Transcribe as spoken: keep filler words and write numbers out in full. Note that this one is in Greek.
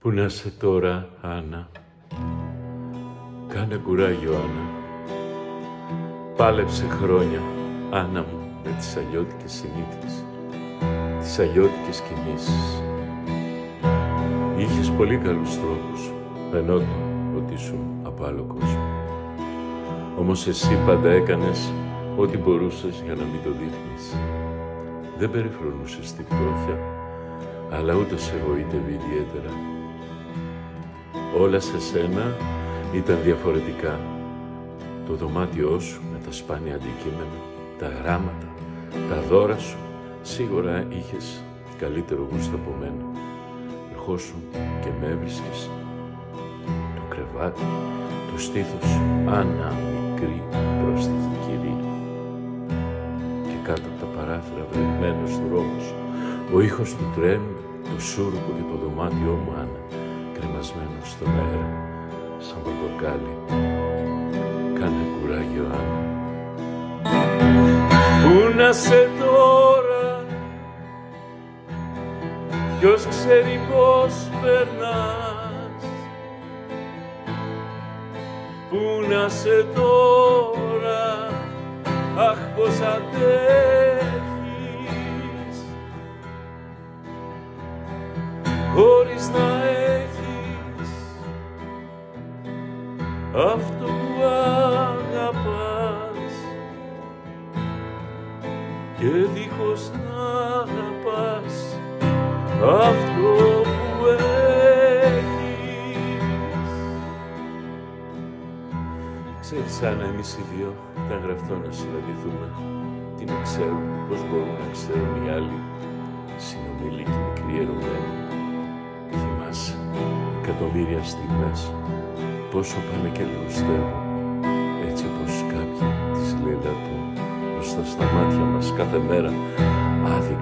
Πού να είσαι τώρα, Άννα, κάνε κουράγιο, Άννα. Πάλεψε χρόνια, Άννα μου, με τις αλλιώτικες συνήθειες, τις αλλιώτικες κινήσεις. Είχες πολύ καλούς τρόπους, φαινόταν ότι ήσουν από άλλο κόσμο. Όμως εσύ πάντα έκανες ό,τι μπορούσες για να μην το δείχνεις. Δεν περιφρονούσες τη φτώχεια, αλλά ούτε σε εγωίτευε ιδιαίτερα. Όλα σε σένα ήταν διαφορετικά. Το δωμάτιό σου με τα σπάνια αντικείμενα, τα γράμματα, τα δώρα σου, σίγουρα είχες καλύτερο γούστο από μένα. Ερχόσουν και με έβρισκες. Το κρεβάτι, το στήθος σου, Άννα, μικρή, πρόστιχη κυρία. Και κάτω από τα παράθυρα βρεγμένος δρόμος, ο ήχος του τρένου, το σούρουπο και το δωμάτιό μου, Άννα, κρεμασμένο στον αέρα, σαν πορτοκάλι. Κάνε κουράγιο, Άννα. Πού να σε τώρα, ποιος ξέρει πώς περνάς. Πού να σε τώρα, αχ πως αντέχεις, χωρίς να έχεις αυτό που αγαπάς και δίχως να αγαπάς αυτό που έχεις. Ξέρεις, Άννα, εμείς οι δύο ήταν γραφτό να συναντηθούμε. Τι να ξέρουν, πώς μπορούν να ξέρουν οι άλλοι, συνομήλικοι μικροί ερωμένοι. Θυμάσαι, εκατομμύρια στιγμές, πόσο πάνε και λιγοστεύουν, έτσι όπως κάποιοι τις λαιλατούν μπροστά στα μάτια μας κάθε μέρα, άδικα